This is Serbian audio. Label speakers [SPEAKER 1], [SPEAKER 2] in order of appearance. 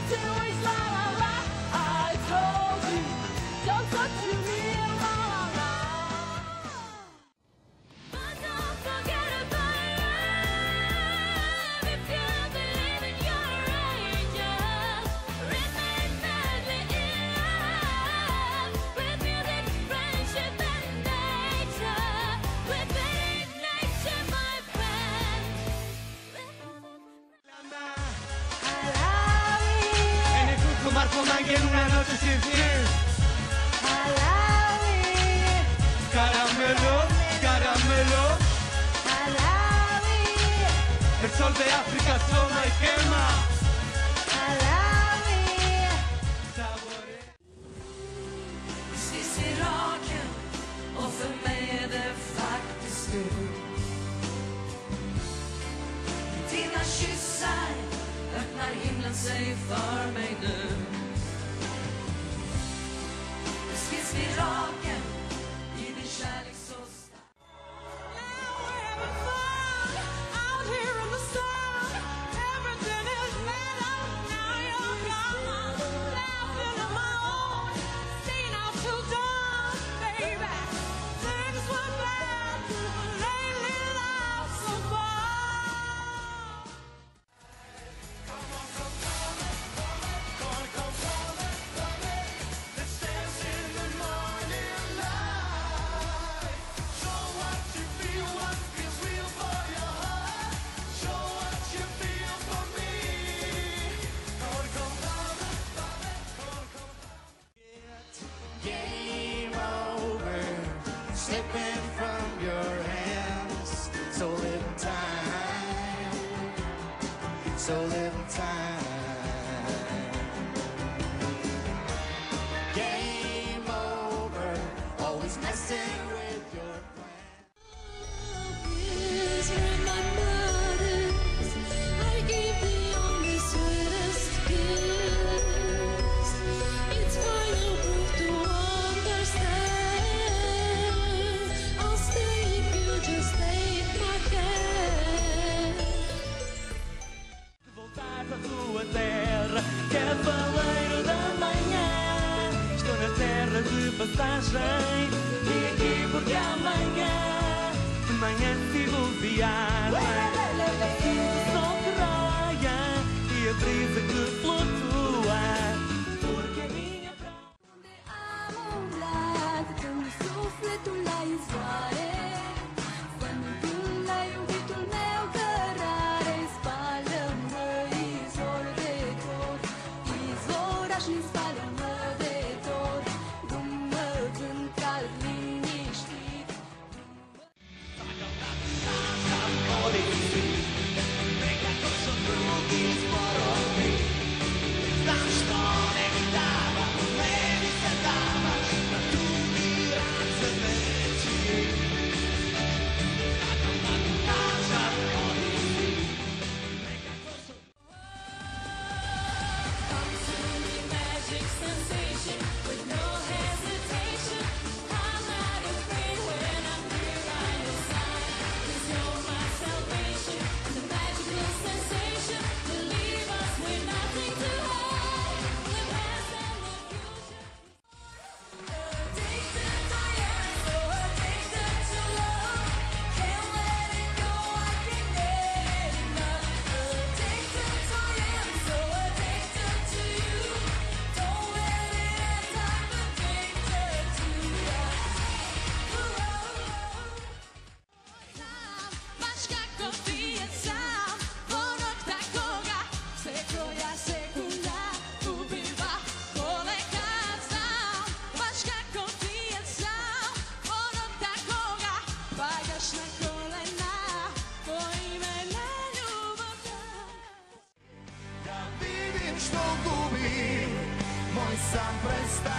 [SPEAKER 1] Marco Mangui en una noche sin fin. Caramelo, caramelo. El sol de África asoma y quema.
[SPEAKER 2] Sist i raken och för mig är det faktiskt du. Dina kyssar öppnar himlen sig för mig nu. Sist i raken i din kärlek så stark.
[SPEAKER 3] Slipping from your hands, so little time, so little time. Game over, always messing with your
[SPEAKER 4] These are my mothers. I gave the only sweetest kiss. It's final proof to understand. I'll stay if you just take my hand.
[SPEAKER 1] Voltar para a tua terra, cavaleiro da manhã. Estou na terra de passagem e aqui porque amanhã de manhã sigo viagem. O sol que raia e a brisa que flutua, porque a minha
[SPEAKER 3] Što gubi moj sam prestaje.